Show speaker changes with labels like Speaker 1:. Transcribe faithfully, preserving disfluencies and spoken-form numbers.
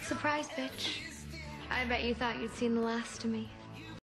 Speaker 1: Surprise, bitch. I bet you thought you'd seen the last of me.